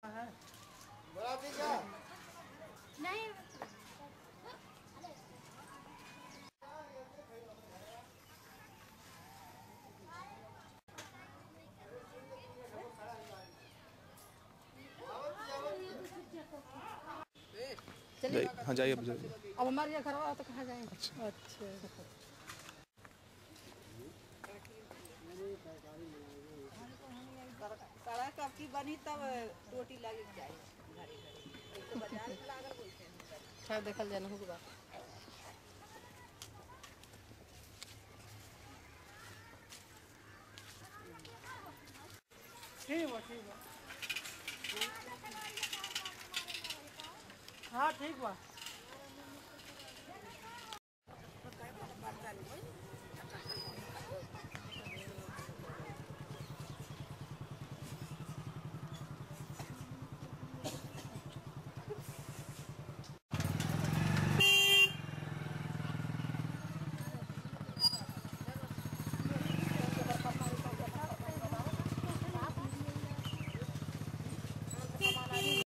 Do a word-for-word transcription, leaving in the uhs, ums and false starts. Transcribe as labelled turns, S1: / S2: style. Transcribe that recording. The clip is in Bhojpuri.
S1: नहीं
S2: चलिए हाँ जाइए अब जाइए।
S3: अब हमारे यहाँ घर तो कहाँ जाएंगे?
S2: अच्छा
S3: अच्छा
S4: सड़क आपकी बनी तब रोटी लगी जाए घरे घरे तो बाजार में लागल बोलते हैं
S3: खैर देखल जाना होगा।
S5: ठीक बा ठीक बा हाँ ठीक बा।